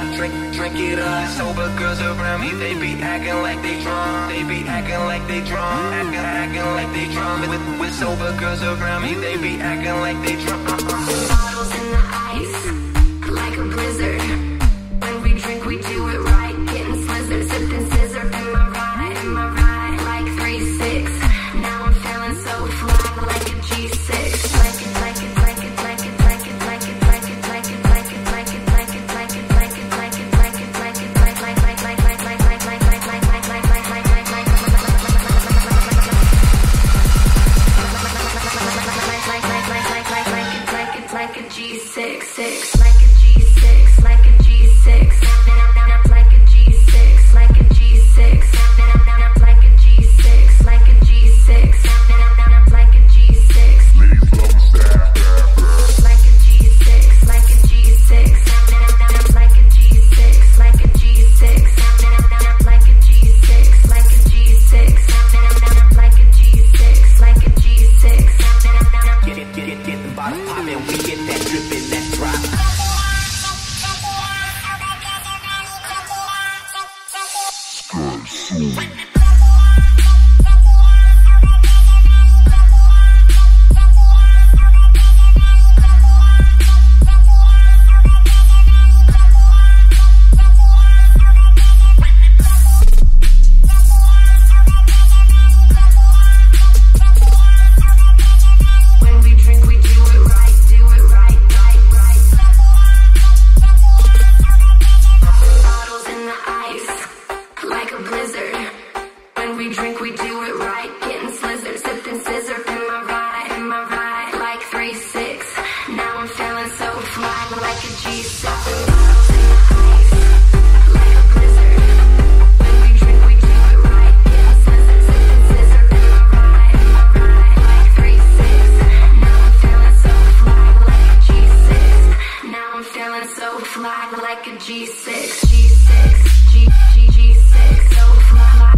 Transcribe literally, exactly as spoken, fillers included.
up, drink, drink it up. Sober girls around me, they be acting like they drunk. They be acting like they drunk, acting, acting like they drunk. With, with sober girls around me, they be acting like they drunk. Bottles in the ice, like a blizzard. When we drink, we do it right, getting slizzard, sipping scissor. Am I right? Am I right? Like three six. Now I'm feeling so fly, like a G six. Like it, like it, like it, like it, like it, like it, like it, like it, like it, like it, like it, like it, like it, like it, like it, like it, like like like like like like like like like like like like like like like like like a G six six, like a G six, like a G six, like a G six, like a G six, like a G six, like a G six, like a G six, like a G six, like a G six, like a G six, like a G six, like a G six, like a G six, like a G six, like a G six. Get it, get it, get the bottle poppin', we get that drippin', that drop. Fly like a G six, G six, G G G six, so fly.